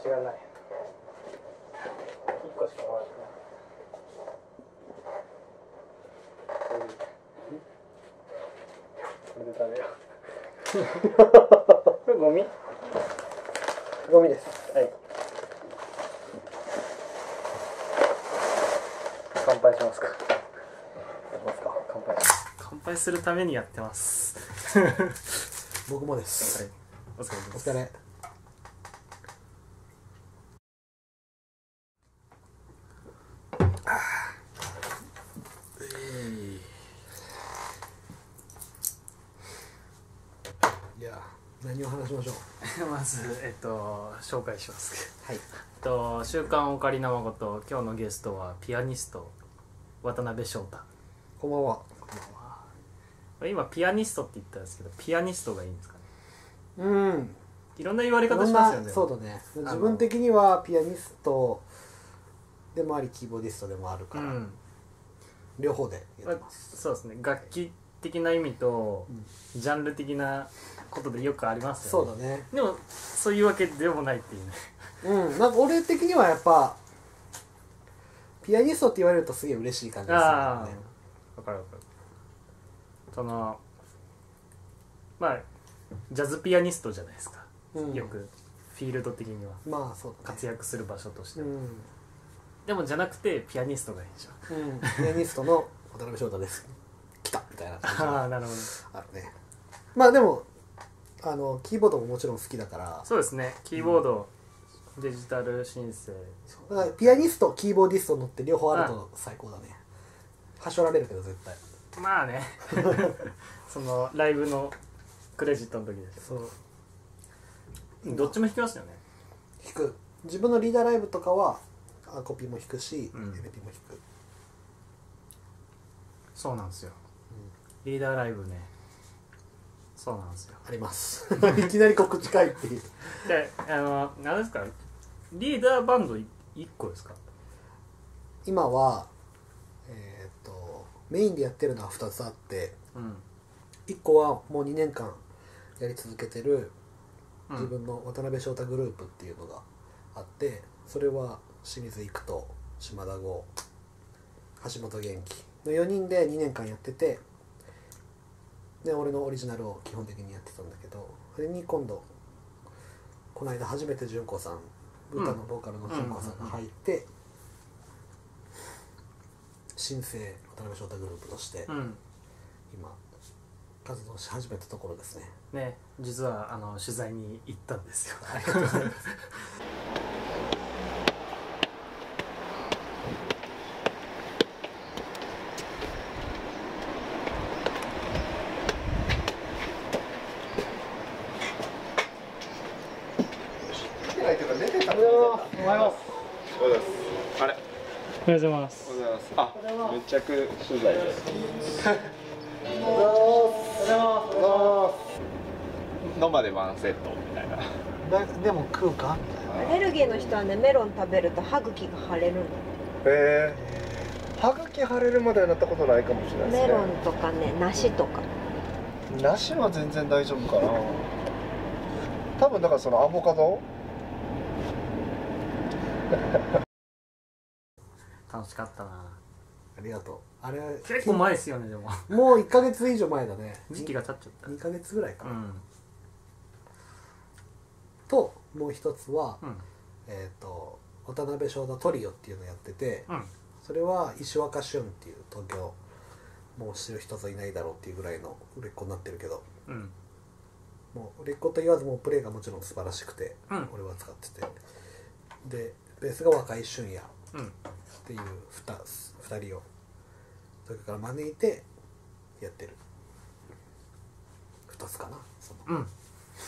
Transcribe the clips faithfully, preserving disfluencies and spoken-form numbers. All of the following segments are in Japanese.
違いない。一個しかもらってない。これで食べよう。これゴミ？ゴミです。はい。乾杯しますか。しますか。乾杯。乾杯するためにやってます。 僕もです。 はい。お疲れ様です。 お疲れ。いや、何を話しましょう。 まず、えっと、紹介します。 はい。 えっと、週刊オカリナマゴト、今日のゲストはピアニスト渡辺翔太。 こんばんは。 こんばんは。今ピアニストって言ったんですけど、ピアニストがいいんですかね。 うん。 いろんな言われ方しますよね。 そうだね。自分的にはピアニストでもありキーボーディストでもあるから、うん、両方でやってます。 そうですね。楽器的な意味と、うん、ジャンル的なことでよくありますよね。 そうだね。 でもそういうわけでもないっていうね。 うん。なんか俺的にはやっぱピアニストって言われるとすげえ嬉しい感じでするね。 ああ、分かる分かる。そのまあジャズピアニストじゃないですか、うん、よくフィールド的には、 まあそうだね、 活躍する場所として、うん、 でもじゃなくてピアニストがいいでしょ、 うん、ピアニストの渡辺翔太です来たみたいな感じああなるほど、 あるね。まあでもあのキーボードももちろん好きだから。 そうですね、キーボード、うん、デジタルシンセ、 だからピアニストキーボーディストのって両方あると最高だね。はしょられるけど絶対まあねそのライブのクレジットの時でしょ。そうどっちも弾きますよね。 弾く。自分のリーダーライブとかはアコピも弾くし、うん、エレピも弾く。 そうなんですよ、うん、リーダーライブね、そうなんですよ、 ありますいきなり告知会っていうで、あの何ですか、リーダーバンドいっこですか。 今はえー、っとメインでやってるのはふたつあって、うん、いっこはもうにねんかんやり続けてる自分の渡辺翔太グループっていうのがあって、それは清水育人、島田剛、橋本元気のよにんでにねんかんやってて、で俺のオリジナルを基本的にやってたんだけど、それに今度この間初めて純子さん、歌のボーカルの純子さんが入って、新生渡辺翔太グループとして今活動し始めたところですね。 ね、実はあの取材に行ったんですよ。 ありがとうございます。 あれ。おはようございます。 おはようございます。あ、めちゃく取材です。ノマでワンセットみたいな。 でも食うか？ アレルギーの人はね、メロン食べると歯茎が腫れるの。へえ。歯茎腫れるまではなったことないかもしれないですね。 メロンとかね、梨とか。 梨は全然大丈夫かな。多分だからそのアボカド。 楽しかったな。 ありがとう。あれ結構前ですよね。でももういっかげつ以上前だね。 時期が経っちゃった。 にかげつぐらいかな、うん、ともう一つは、うん、えっ、ー、と渡辺翔太トリオっていうのをやってて、うん、それは石若俊っていう東京もう知る人ぞいないだろうっていうぐらいの売れっ子になってるけど、うん、もう売れっ子と言わずもうプレーがもちろん素晴らしくて、うん、俺は使ってて、でベースが若井俊也っていう 2, 2人をそれから招いてやってるふたつかな。その、うん、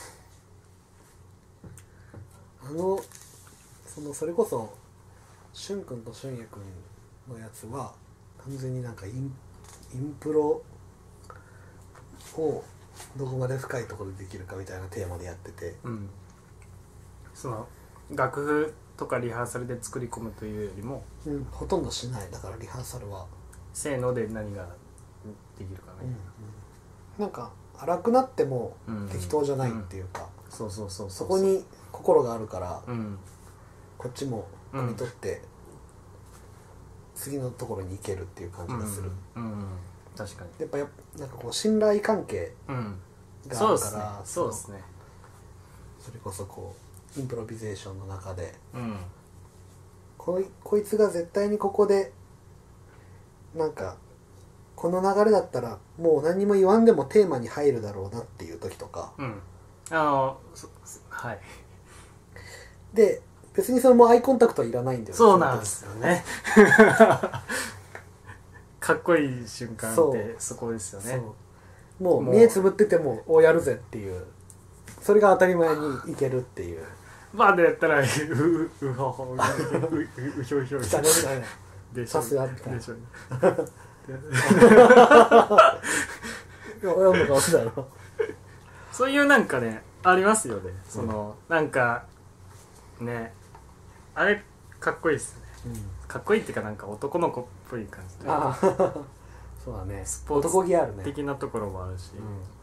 あのそのそれこそ俊君と俊也君のやつは完全になんかイン、インプロをどこまで深いところでできるかみたいなテーマでやってて、うん、 その楽譜とかリハーサルで作り込むというよりも、 うん、ほとんどしない。だからリハーサルはせーので何ができるかね、うんうん、 なんか荒くなっても適当じゃないっていうか、 そうそうそうそこに心があるから、うん、 こっちも汲み取って、うん、次のところに行けるっていう感じがする、 うんうんうん、確かにやっぱやなんかこう信頼関係があるから、 そうですね、 それこそこうインプロビゼーションの中で、 うん、 こい、こいつが絶対にここでなんかこの流れだったらもう何も言わんでもテーマに入るだろうなっていう時とか、 うん、あのはいで別にそれもアイコンタクトはいらないんだよね。 そうなんですよねかっこいい瞬間ってそこですよね。 もう目つぶっててもおやるぜっていう、それが当たり前にいけるっていうバーでやったらうううほほうううひょうひょう来たねみたいなさすがみたいな親の顔だろそういうなんかねありますよね、その、うん、なんかねあれかっこいいっすね、うん、かっこいいっていうかなんか男の子っぽい感じで、 ああそうだね、 スポーツ的なところもあるし、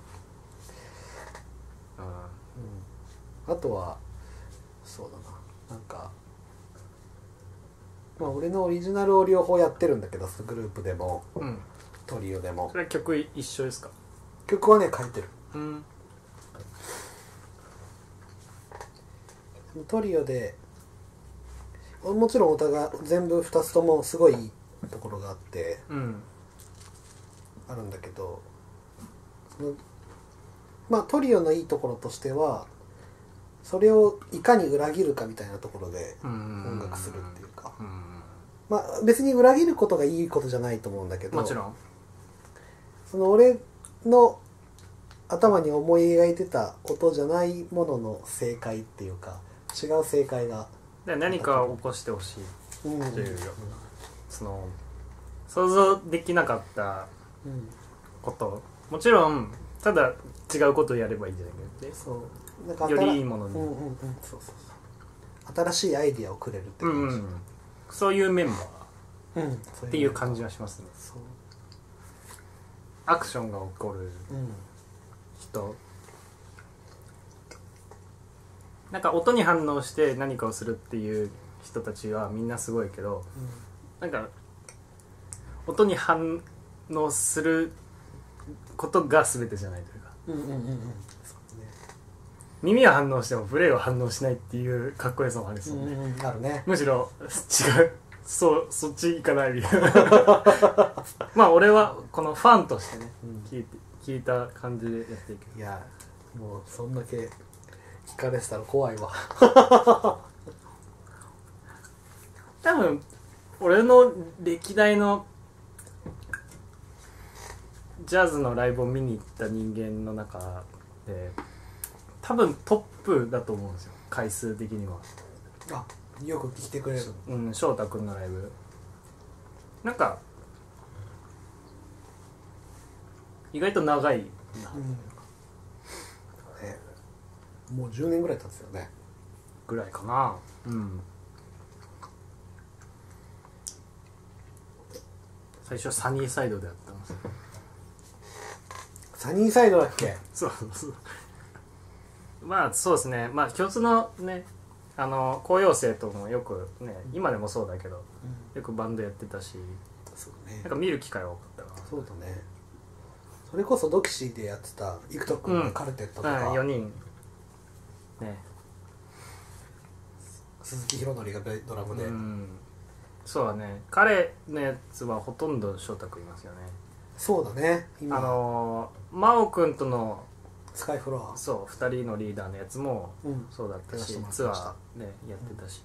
うんあ, うん、あとはそうだな、なんかまあ俺のオリジナルを両方やってるんだけど、グループでも、うん、トリオでも。 それは曲一緒ですか？ 曲はね書いてる、うん、トリオでもちろんお互い全部ふたつともすごいいいところがあって、うん、あるんだけど、そのまあトリオのいいところとしてはそれをいかに裏切るかみたいなところで音楽するっていうか、うんうん、まあ別に裏切ることがいいことじゃないと思うんだけど、 もちろんその俺の頭に思い描いてた音じゃないものの正解っていうか、違う正解がで何かを起こしてほしいという、うんうん、その想像できなかったこと、うん、もちろんただ違うことをやればいいんじゃないけど、そうなんかよりいいものに、うんうんうん、そうそうそう、新しいアイディアをくれるって感じ、うんうん、 そういうメンバーっていう感じはしますね、そうアクションが起こる人、うん、なんか音に反応して何かをするっていう人たちはみんなすごいけど、うん、なんか音に反応することが全てじゃないというか、うんうんうんうん、そうね、耳は反応してもプレイは反応しないっていうかっこよさもあるんですよね、うんうん、あるね、むしろ違うそうそっち行かないみたいなまあ俺はこのファンとしてね、うん、聞いて聞いた感じでやっていく。 いやもうそんだけ聞かれてたら怖いわ多分俺の歴代のジャズのライブを見に行った人間の中で多分トップだと思うんですよ、回数的には。 あ、よく来てくれる。 うん、翔太くんのライブなんか意外と長いな、うん、 ね、もうじゅうねんぐらい経つよねぐらいかな。うん、最初サニーサイドでやったんですよ。 サニーサイドだっけ？ そうそうまあそうですね、まあ共通のね、あの紅葉生ともよくね、今でもそうだけど、うん、よくバンドやってたし、そうね、なんか見る機会が多かったな。 そうだね、それこそドキシーでやってたイクト君のカルテットとか、 うん、よにんね、 鈴木宏典がドラムで、うん、 そうだね、彼のやつはほとんど翔太君いますよね。 そうだね、 今あの真央君とのスカイフロア、 そうふたりのリーダーのやつもそうだったし、うん、ツアーねやってたし、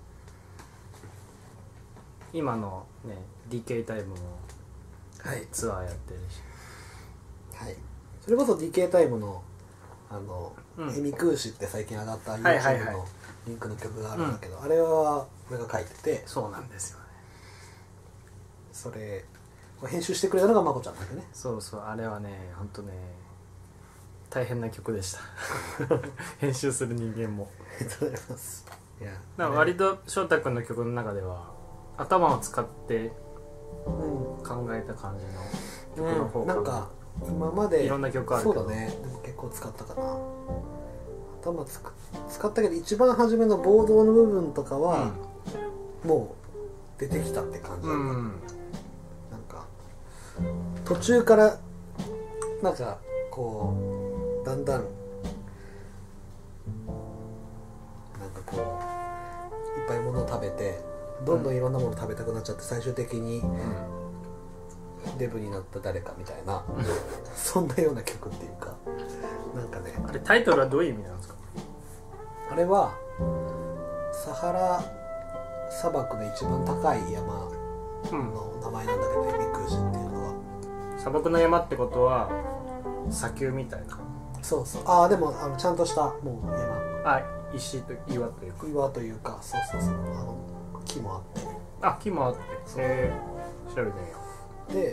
うん、今のね ディーケー タイムもツアーやってるし、 はい、それこそ ディーケー タイムのあの、うん、エミクーシって最近上がった YouTube のリンクの曲があるんだけど、はいはいはい、あれは俺が書いてて、 そうなんですよね、 それ編集してくれたのがまこちゃんだけどね。 そうそう、あれはねほんとね大変な曲でした編集する人間もありがとうございます。 いやだから割と翔太君の曲の中では頭を使って考えた感じの曲の方が、 うん、なんか今までいろんな曲あるけど、 そうだね、でも結構使ったかな。頭つく使ったけど一番初めのボードの部分とかは、うん、もう出てきたって感じだった、うん、なんか途中からなんかこうだんだんなんかこういっぱいものを食べてどんどんいろんなもの食べたくなっちゃって最終的に、うん、デブになった誰かみたいな、うん、そんなような曲っていうかなんかねあれタイトルはどういう意味なんですか？ あれはサハラ砂漠で一番高い山の名前なんだけど、うん、エビクーシっていうのは砂漠の山ってことは砂丘みたいな。 そうそうああでもあのちゃんとしたもう山あ石と岩というか岩というかそうそうそうあの木もあってあ木もあってへえ調べてみようで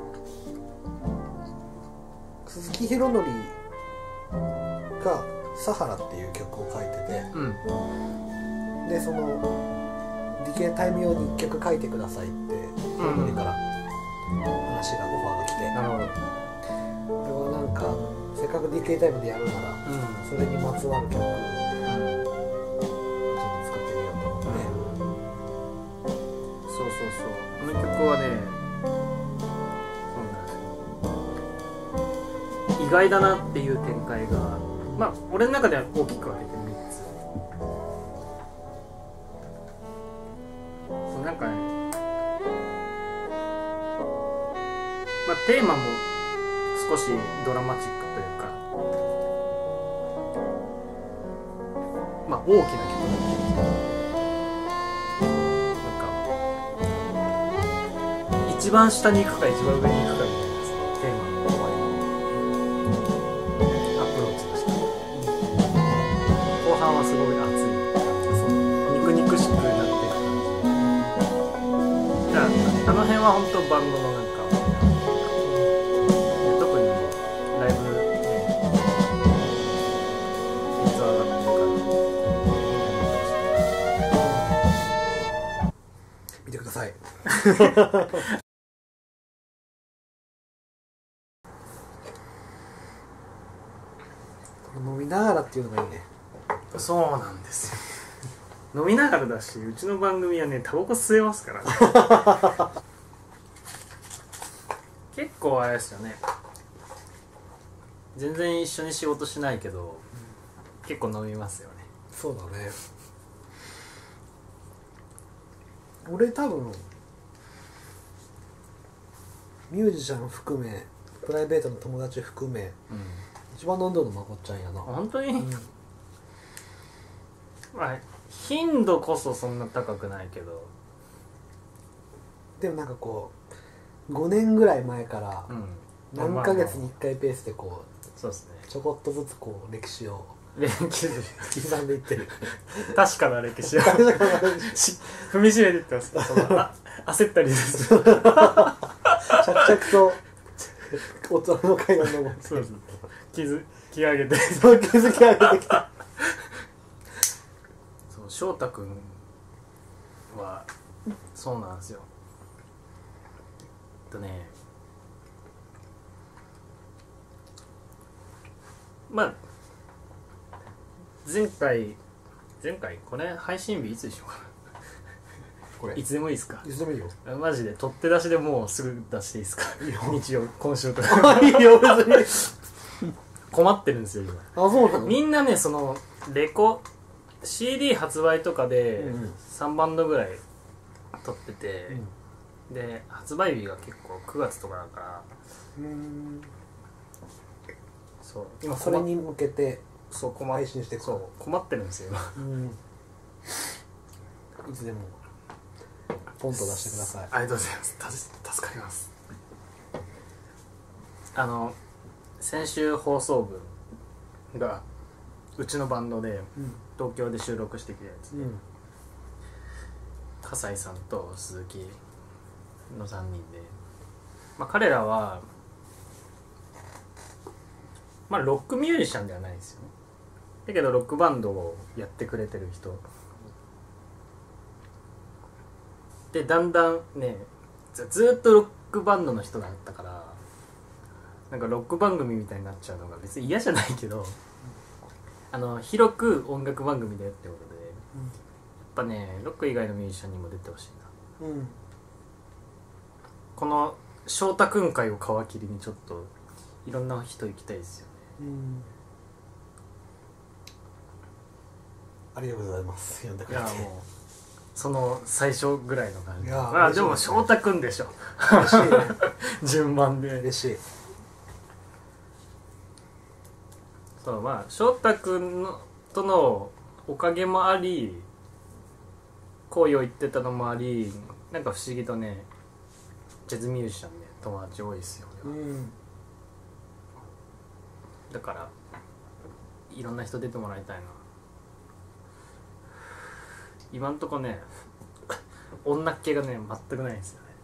鈴木宏典がサハラっていう曲を書いてて、うん、でそのディケイタイム用にいっきょく書いてくださいって宏典から話がオファーが来て、 なるほどこれはなんかせっかく ディーケー タイムでやるなら、うん、それにまつわる曲を、うん、ちょっと作ってみようと思って、 うん、そうそうそうこの曲はねそうなんですよ意外だなっていう展開がまあ俺の中では大きく分けてみっつそうなんかねまあテーマも少しドラマチックというかまあ大きな曲だっていうんですけどなんか一番下に行くか一番上に行くかみたいなテーマの終わりのアプローチでした後半はすごい熱い肉肉しくなっていく感じだからあの辺は本当バンドのなんか飲みながらっていうのがいいね。 そうなんですよ飲みながらだしうちの番組はねタバコ吸えますからね結構あれですよね全然一緒に仕事しないけど、うん、結構飲みますよね。 そうだね俺多分ミュージシャン含めプライベートの友達含め、うん、一番飲んでるのまこっちゃんやな。 本当に、うん、まあ頻度こそそんな高くないけどでもなんかこうごねんぐらい前から何ヶ月にいっかいペースでこう、 そうですね、 ちょこっとずつこう歴史を歴史刻んでいってる確かな歴史を踏みしめていってますそのあ焦ったりです着々と大人の会話のそうです築き上げてそう築き上げてきたそう翔太くんはそうなんですよえっとねまあ前回前回これ配信日いつでしょうかこれいつでもいいですか？ いつでもいいよマジで取って出しでもうすぐ出していいですか？日曜今週とかいいよ別に困ってるんですよ今。 あ、そうなの？ みんなねそのレコ シーディー 発売とかでさんバンドぐらい取ってて、うん、で発売日が結構くがつとかだからうーんそう今それに向けてそう困配信してそう困ってるんですよ今、うん、 いつでもポンと出してください。 ありがとうございます。助かります。あの先週放送分がうちのバンドで、うん、東京で収録してきたやつで、うん、笠井さんと鈴木のさんにんで、まあ、彼らはまあロックミュージシャンではないですよね。だけどロックバンドをやってくれてる人で、だんだんねず, ずっとロックバンドの人だったからなんかロック番組みたいになっちゃうのが別に嫌じゃないけどあの広く音楽番組でってことで、うん、やっぱねロック以外のミュージシャンにも出てほしいな、うん、この翔太くん会を皮切りにちょっといろんな人行きたいですよね、うん、 ありがとうございます。呼んでくれて。いやもうその最初ぐらいの感じ。いやあでも翔太くんでしょ。 嬉しいね。 順番で嬉しい。 そうまあ翔太くんのとのおかげもあり好意を言ってたのもありなんか不思議とねジャズミュージシャンね友達多いですよ、うん、だからいろんな人出てもらいたいな。今んとこね女っ気がね全くないんですよね。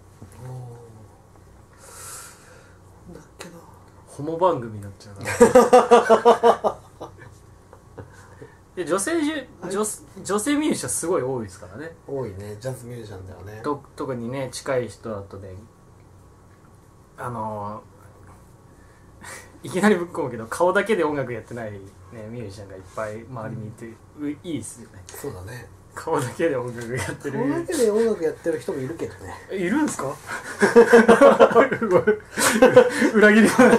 女っ気なホモ番組になっちゃうなで女性じゅ、女、女性ミュージシャンすごい多いですからね。 多いねジャズミュージシャンだよね。 と特にね近い人だとねあのー、いきなりぶっ込むけど顔だけで音楽やってない、ね、ミュージシャンがいっぱい周りにいて、うん、いいですよね。 そうだね。 顔だけで音楽やってる顔だけで音楽やってる人もいるけどね。 いるんですか裏切り話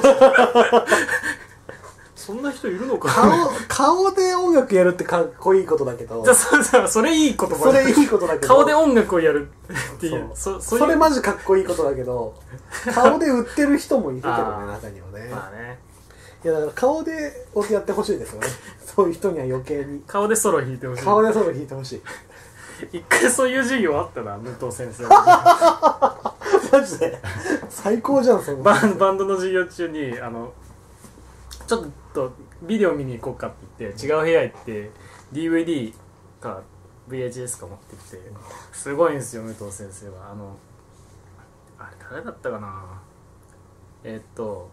そんな人いるのか顔、顔で音楽やるってかっこいいことだけど。 じゃあそれそれいい言葉。 それいいことだけど顔で音楽をやるっていうそ そ, それマジかっこいいことだけど顔で売ってる人もいるけどね中にはね。 まあね。 いやだから顔でやってほしいですよねそういう人には余計に顔でソロ弾いてほしい。 顔でソロ弾いてほしい一回そういう授業あったな武藤先生マジで最高じゃんそのバンバンドの授業中にあのちょっとビデオ見に行こうかって言って違う部屋行って ディーブイディー か ブイエイチエス か持ってきてすごいんですよ武藤先生は。あのあれ誰だったかなえー、っと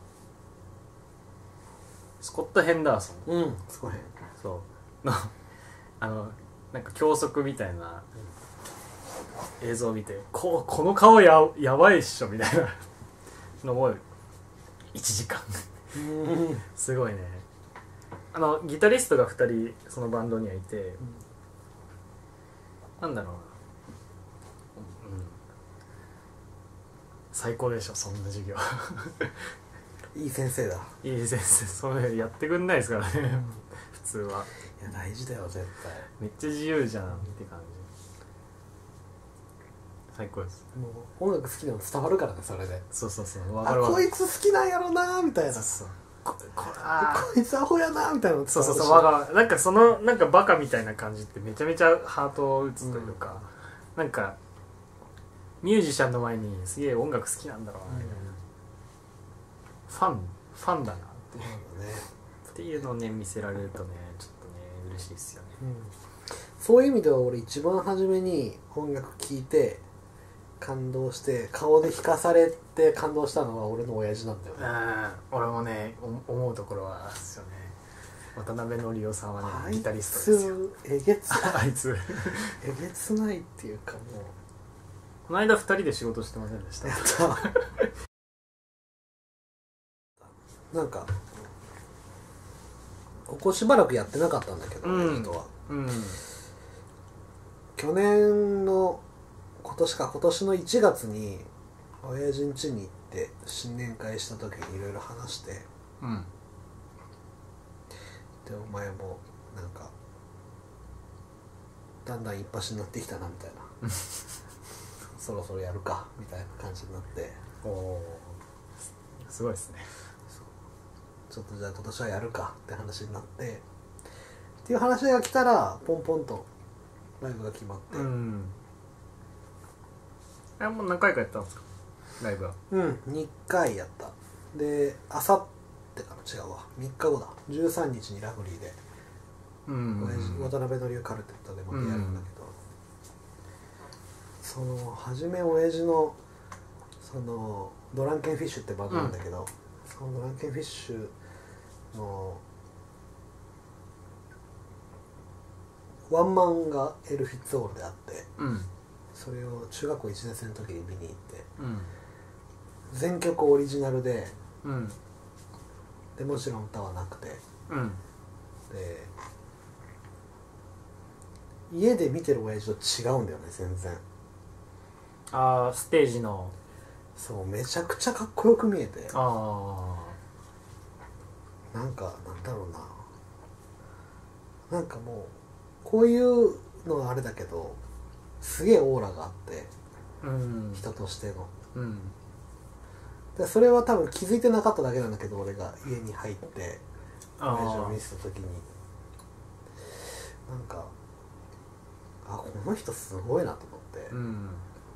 スコット・ヘンダーソン、 うん、スコヘンそうのあのなんか教則みたいな映像を見てここの顔 や, やばいっしょみたいなのをいちじかんすごいね。あのギタリストがふたりそのバンドにはいて、うん、なんだろうな、うん、最高でしょそんな授業いい先生だ。 いい先生それやってくんないですからね普通は。 いや大事だよ絶対。 めっちゃ自由じゃんって感じ。最高です。 もう音楽好きなの伝わるからねそれで。 そうそうそう分かるわ。あこいつ好きなんやろなみたいな。 そうそうこ, こ, こいつアホやなみたいな。 そうそうそうわかる。なんかそのなんかバカみたいな感じってめちゃめちゃハートを打つというか、うん、なんかミュージシャンの前にすげえ音楽好きなんだろうなみたいな、うん、ファンファンだなっていう、ね、っていうのをね見せられるとねちょっとね嬉しいですよね、うん、 そういう意味では俺一番初めに音楽聴いて感動して顔で弾かされて感動したのは俺の親父なんだよね。 うん俺もね思うところはですよね。渡辺則夫さんはねギタリストですよ。 えげつあいつえげつないっていうかもうこの間ふたりで仕事してませんでした。やったなんかここしばらくやってなかったんだけど、うん、人は、うん、去年の今年か今年のいちがつに親父ん家に行って新年会した時にいろいろ話して、うん、でお前もなんかだんだん一発になってきたなみたいなそろそろやるかみたいな感じになって。 おおすごいですね。 ちょっとじゃあ今年はやるかって話になってっていう話が来たらポンポンとライブが決まって、うん、 えもう何回かやったんですかライブは。 うんにかいやった。であさってかな違うわみっかごだじゅうさんにちにラフリーで、うん、渡辺則夫カルテットでもやるんだけど、うん、その初め親父のそのドランケンフィッシュってバンドなんだけど、うん、そのドランケンフィッシュのワンマンがエル・フィッツオールであって、うん、それを中学校いちねん生の時に見に行って、うん、全曲オリジナルで、うん、でもちろん歌はなくて、うん、 で家で見てる親父と違うんだよね全然。 ああステージのそうめちゃくちゃかっこよく見えて、 あなんかなんだろうな、なんかもうこういうのはあれだけどすげえオーラがあって、 あうん人としてのうんでそれは多分気づいてなかっただけなんだけど、俺が家に入ってあ親父をあ見せた時になんかあこの人すごいなと思って、 うん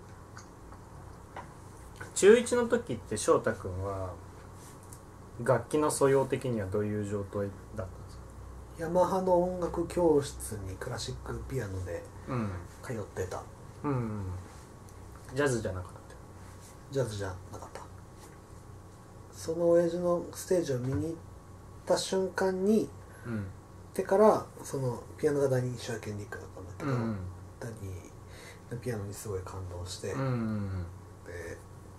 中いちの時って翔太くんは楽器の素養的にはどういう状態だったんですか？ ヤマハの音楽教室にクラシックピアノでうん通ってた。 うんジャズじゃなかった。 ジャズじゃなかった。その親父のステージを見に行った瞬間にうんてからそのピアノがダニー・シュアケンリックだったんだけど、 うんダニーのピアノにすごい感動して、 うんうんで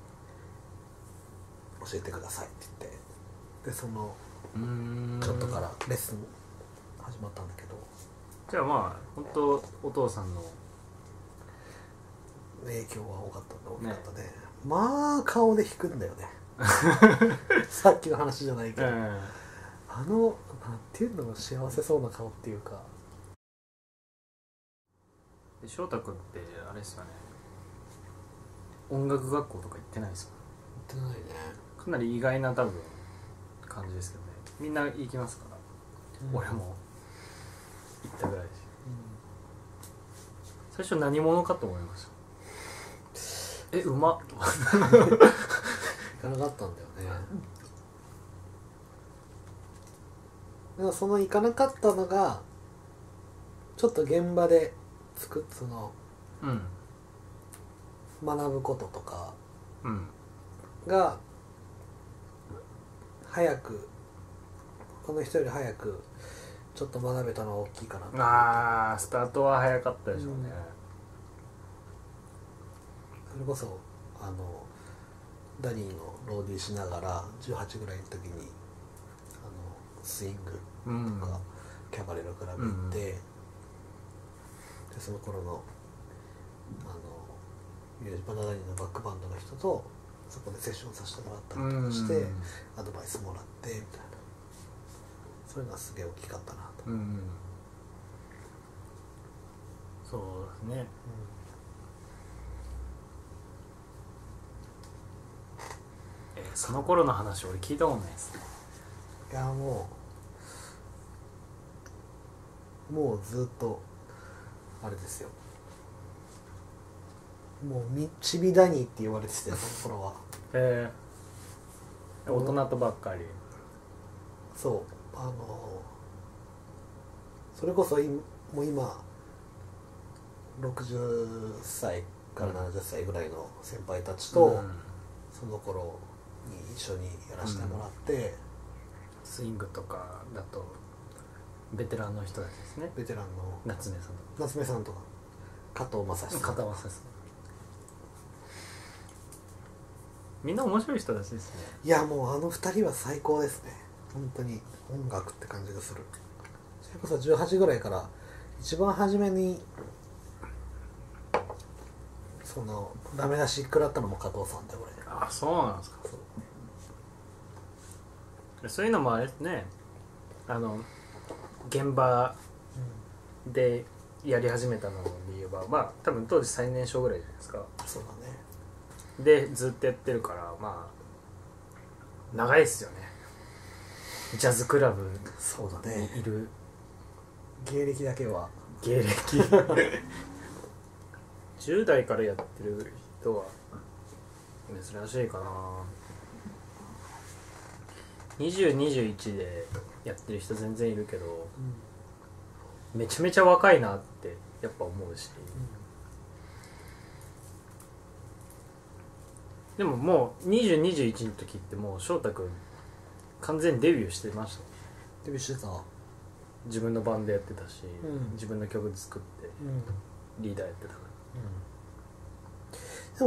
教えてくださいって言ってでそのうんちょっとからレッスン始まったんだけど、 じゃあまあ本当お父さんの影響は多かったんだ大きかったね。まあ顔で弾くんだよねさっきの話じゃないけど、 うんあのなんていうの幸せそうな顔っていうか。 で翔太くんってあれですよね音楽学校とか行ってないですか？ 言ってないね。 かなり意外な多分感じですけどね。みんな行きますから、 うん俺も行ったぐらいです。最初何者かと思いました。えうまっとか行かなかったんだよね。でもその行かなかったのがちょっと現場で作っそのうん学ぶこととかうんが早くこの人より早くちょっと学べたのは大きいかなと思って。 ああスタートは早かったでしょうね。 それこそあのダニーのローディーしながらじゅうはちぐらいの時にあのスイングうんとかキャバレーのクラブ行って、でその頃のあのミュージバナダニーのバックバンドの人とそこでセッションさせてもらったりとかして、 うんアドバイスもらってみたいな、そういうのはすげえ大きかったなと。 うんそうですね。えーその頃の話俺聞いたことないですね。 いやもうもうずっとあれですよ、もうみちびダニーって言われててその頃はえー、大人とばっかり。 そうあのそれこそいもう今ろくじゅっさいからななじゅっさいぐらいの先輩たちと、 うんその頃に一緒にやらせてもらって、 スイングとかだとベテランの人たちですね。 ベテランの夏目さんと夏目さんとか加藤正史さん片間さんみんな面白い人たちですね。 いやもうあの二人は最高ですね本当に音楽って感じがする。それこそじゅうはちぐらいから一番初めにそのダメ出し食らったのも加藤さんで俺。 あそうなんですか。そういうのもあれですね、あの現場でやり始めたので言えばまあ多分当時最年少ぐらいじゃないですか。 そうだね。 でずっとやってるからまあ長いっすよね。ジャズクラブそうだね。 にいる芸歴だけは芸歴じゅう代からやってる人は珍しいかな。にじゅう、にじゅういちでやってる人全然いるけど、うん、めちゃめちゃ若いなってやっぱ思うし、うん、でももうにじゅう、にじゅういちの時ってもう翔太くん完全にデビューしてました。 デビューしてた。 自分のバンドやってたし、 うん、 自分の曲作ってリーダーやってたから、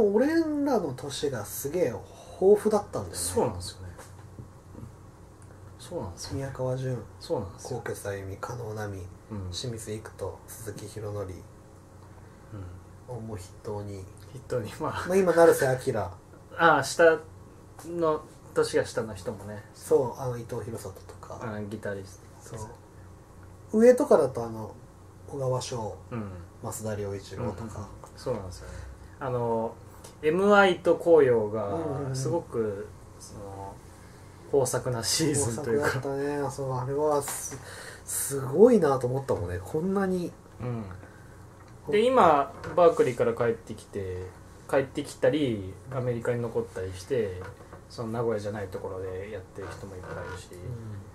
うん、でも俺らの年がすげえ豊富だったんだよね。 そうなんですよね。 そうなんですよ。 宮川純、 そうなんですよ。 纐纈あゆみ、加納奈美、 うん清水育人、鈴木宏典うん、 をも筆頭に、 筆頭にまあまあ、今成瀬明、 ああ下の年が下の人もね、 そうあの伊藤博里とか、 あギタリスト、 そう上とかだとあの小川翔、 うん増田良一郎とか、 そうなんですよね。あの エムアイ と紅葉うんうんうんがすごくその豊作なシー豊ズンというか、 作だったね。そうあれはすすごいなと思ったもんね、こんなに。 うん、で今バークリーから帰ってきて帰ってきたりアメリカに残ったりして、その名古屋じゃないところでやってる人もいっぱいいるし、 うん、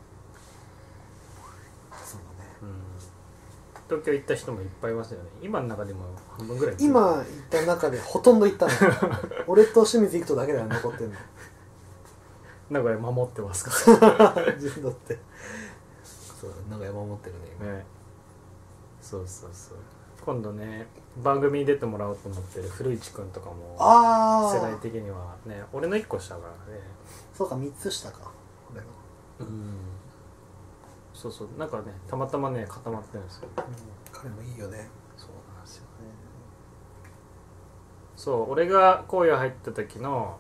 そうだね。 うん、東京行った人もいっぱいいますよね。今の中でも半分ぐらい。 今行った中でほとんど行ったの俺と清水育人だけだよ残ってんの名古屋守ってますか自分だってそうなんか山持ってるね今ね。そうそうそう。今度ね番組に出てもらおうと思ってる古市くんとかもああ世代的にはね、俺のいっこ下からね。 そうかみっつ下か俺の、 うんそうそう、なんかねたまたまね固まってるんですよ。 うん、彼もいいよね。 そうなんですよね。そう俺が荒野入った時の、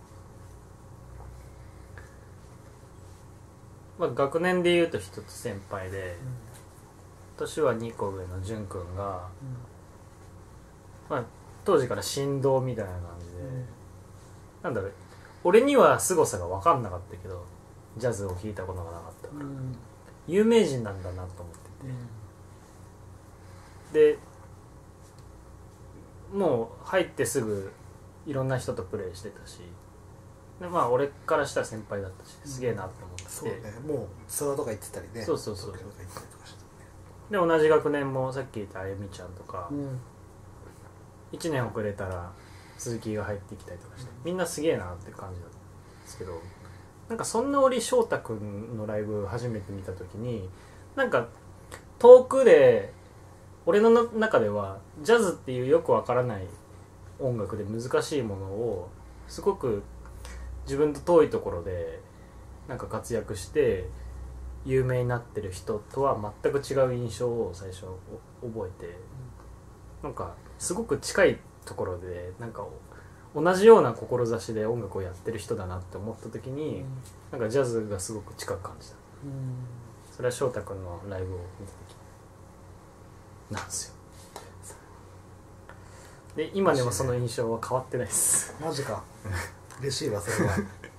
まあ、学年でいうと一つ先輩で、年はにこ上の淳くんが、まあ、当時から神童みたいな感じで、なんだろう、俺には凄さが分かんなかったけどジャズを聴いたことがなかったから、 うん有名人なんだなと思ってて、でもう入ってすぐいろんな人とプレーしてたし、でまあ俺からしたら先輩だったしすげえなと思ってて、 そうね、もうツアーとか行ってたりね。 そうそうそう東京とか行ったりとかしてで同じ学年もさっき言ったあゆみちゃんとか、 たね。うんいちねん遅れたら鈴木が入ってきたりとかして、みんなすげえなって感じなんですけど、なんかそんな折翔太くんのライブ初めて見た時に、なんか遠くで俺の中ではジャズっていうよくわからない音楽で難しいものをすごく自分と遠いところでなんか活躍して有名になってる人とは全く違う印象を最初覚えて、なんかすごく近いところでなんか同じような志で音楽をやってる人だなって思った時に、なんかジャズがすごく近く感じた。 うんそれは翔太くんのライブを見た時なんですよ。で今でもその印象は変わってないです。 マジか嬉しいわそれは